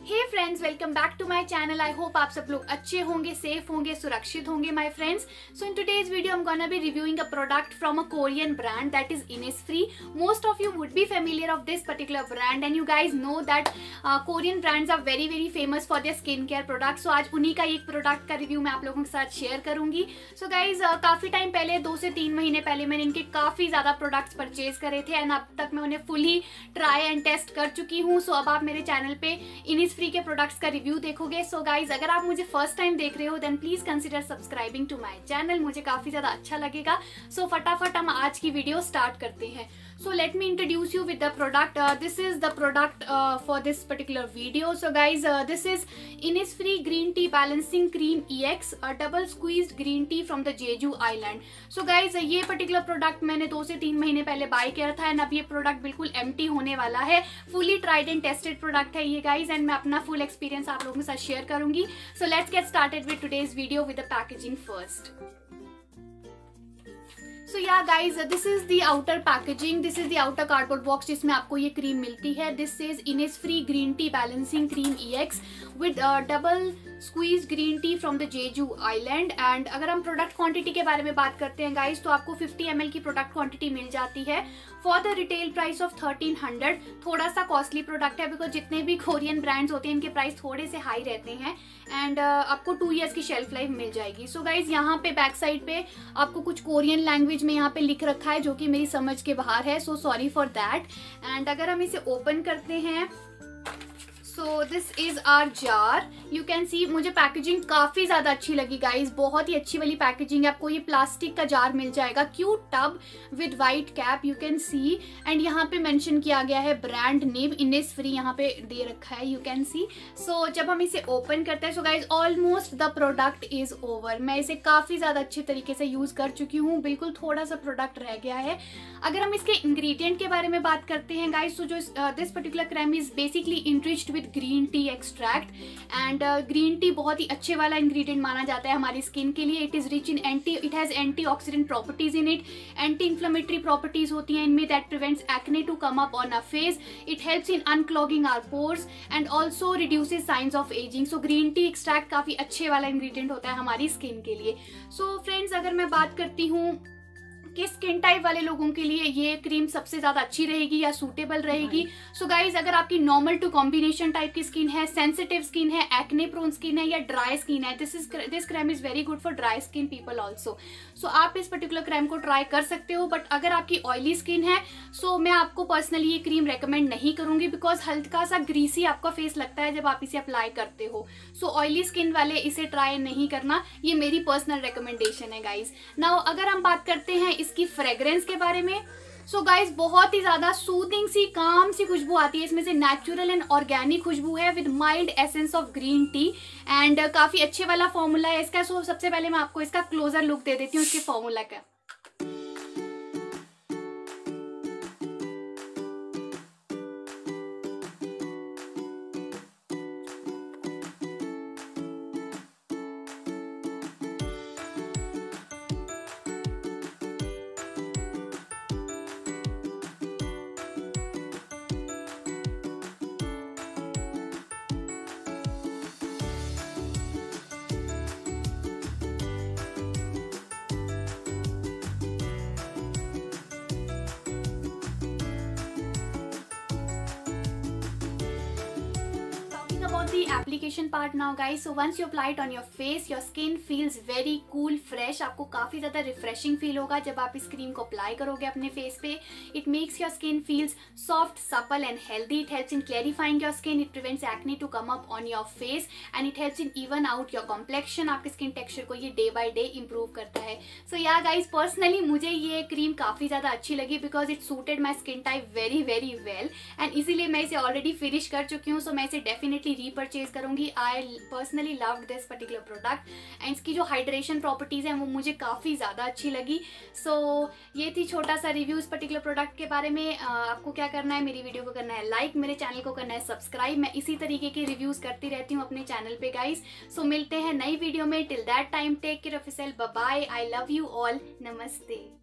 Hey friends, welcome back to my channel. I hope आप सब लोग अच्छे होंगे, सेफ होंगे, सुरक्षित होंगे my friends. So in today's video I am gonna be reviewing a product from a Korean brand that is Innisfree. Most of you would be familiar of this particular brand and you guys know that Korean brands are very famous for their skincare products. So आज उन्हीं का एक product का review मैं आप लोगों के साथ शेयर करूंगी। सो गाइज काफी टाइम पहले 2 से 3 महीने पहले मैंने इनके काफी ज्यादा प्रोडक्ट्स परचेज करे थे एंड अब तक मैं उन्हें फुली ट्राई एंड टेस्ट कर चुकी हूँ। सो अब आप मेरे चैनल पे Innisfree के प्रोडक्ट्स का रिव्यू देखोगे। सो गाइज अगर आप मुझे फर्स्ट टाइम देख रहे हो then please consider subscribing to my channel, मुझे काफी ज्यादा अच्छा लगेगा। सो फटाफट हम आज की वीडियो स्टार्ट करते हैं। So let me introduce you with the product. This is the product for this particular video. So guys, this is Innisfree Green Tea Balancing Cream EX, a double squeezed green tea from the Jeju Island. So guys, ये particular product मैंने 2 से 3 महीने पहले bye किया था and अब ये product बिल्कुल एम्प्टी होने वाला है। Fully tried and tested product है ये गाइज एंड मैं अपना फुल एक्सपीरियंस आप लोगों के साथ शेयर करूंगी। So let's get started with today's video with the packaging first. So yeah guys, this is the outer packaging, this is the outer cardboard box जिसमें आपको ये क्रीम मिलती है। This is Innisfree Green Tea Balancing Cream EX with double squeezed green tea from the Jeju Island। and अगर हम product quantity के बारे में बात करते हैं गाइज तो आपको 50 ml की प्रोडक्ट क्वांटिटी मिल जाती है for the retail price of 1300। थोड़ा सा कॉस्टली प्रोडक्ट है बिकॉज जितने भी कोरियन ब्रांड्स होते हैं इनके प्राइस थोड़े से हाई रहते हैं एंड आपको 2 years की शेल्फ लाइफ मिल जाएगी। सो गाइज यहाँ पे बैक साइड पे आपको कुछ कोरियन लैंग्वेज में यहाँ पे लिख रखा है जो कि मेरी समझ के बाहर है। So sorry for that. And अगर हम इसे ओपन करते हैं so this is our jar. You can see मुझे पैकेजिंग काफी ज्यादा अच्छी लगी गाइज, बहुत ही अच्छी वाली पैकेजिंग है। आपको ये प्लास्टिक का जार मिल जाएगा, cute tub with white cap you can see and यहाँ पे मेंशन किया गया है ब्रांड नेम Innisfree यहाँ पे दे रखा है, यू कैन सी। सो जब हम इसे ओपन करते हैं so guys almost the product is over. मैं इसे काफी ज्यादा अच्छे तरीके से यूज कर चुकी हूँ, बिल्कुल थोड़ा सा प्रोडक्ट रह गया है। अगर हम इसके इंग्रेडिएंट के बारे में बात करते हैं गाइज तो जो this particular cream is basically enriched with green tea extract and green tea बहुत ही अच्छे वाला इंग्रेडिएंट माना जाता है हमारी स्किन के लिए। It is rich in it has antioxidant properties in it, anti inflammatory properties होती हैं इनमें that prevents acne to come up on a face. It helps in unclogging our pores and also reduces signs of ageing. So green tea extract काफी अच्छे वाला ingredient होता है हमारी skin के लिए। सो फ्रेंड्स अगर मैं बात करती हूँ कि स्किन टाइप वाले लोगों के लिए ये क्रीम सबसे ज्यादा अच्छी रहेगी या सूटेबल रहेगी। सो गाइज अगर आपकी नॉर्मल टू कॉम्बिनेशन टाइप की स्किन है, सेंसिटिव स्किन है, एक्ने प्रोन स्किन है या ड्राई स्किन है, this cream is very good for dry skin people also. So आप इस पर्टिकुलर क्रीम को ट्राई कर सकते हो। बट अगर आपकी ऑयली स्किन है सो मैं आपको पर्सनली ये क्रीम रेकमेंड नहीं करूंगी बिकॉज हल्का सा ग्रीसी आपका फेस लगता है जब आप इसे अप्लाई करते हो। सो ऑयली स्किन वाले इसे ट्राई नहीं करना, ये मेरी पर्सनल रिकमेंडेशन है गाइज। नाउ अगर हम बात करते हैं इसकी फ्रेग्रेंस के बारे में सो गाइज बहुत ही ज्यादा सूदिंग सी काम सी खुशबू आती है इसमें से। नेचुरल एंड ऑर्गेनिक खुशबू है with mild essence of green tea and काफी अच्छे वाला फॉर्मूला है इसका। सो सबसे पहले मैं आपको इसका क्लोजर लुक दे देती हूँ इसके फॉर्मूला का। The application part now guys, so once you apply it on your face your skin feels very cool fresh। आपको काफी ज्यादा रिफ्रेशिंग फील होगा जब आप इस क्रीम को अप्लाई करोगे अपने फेस पे। It makes your skin feels soft, supple and healthy. It helps in clarifying your skin, it prevents acne to come up on your face and it helps in even out your complexion. आपके skin texture को ये day by day improve करता है। सो yeah guys personally मुझे ये cream काफी ज्यादा अच्छी लगी because it suited my skin type very well and इसीलिए मैं इसे ऑलरेडी फिनिश कर चुकी हूँ। सो मैं इसे डेफिनेटली रीपरचेज करूंगी। I personally loved this particular product and इसकी जो हाइड्रेशन प्रॉपर्टीज हैं वो मुझे काफी ज्यादा अच्छी लगी। सो ये थी छोटा सा रिव्यू इस पर्टिकुलर प्रोडक्ट के बारे में। आपको क्या करना है, मेरी वीडियो को करना है लाइक, मेरे चैनल को करना है सब्सक्राइब। मैं इसी तरीके के रिव्यूज करती रहती हूँ अपने चैनल पे गाइज। सो मिलते हैं नई वीडियो में। Till that time take care of yourself, bye bye, I love you all, नमस्ते।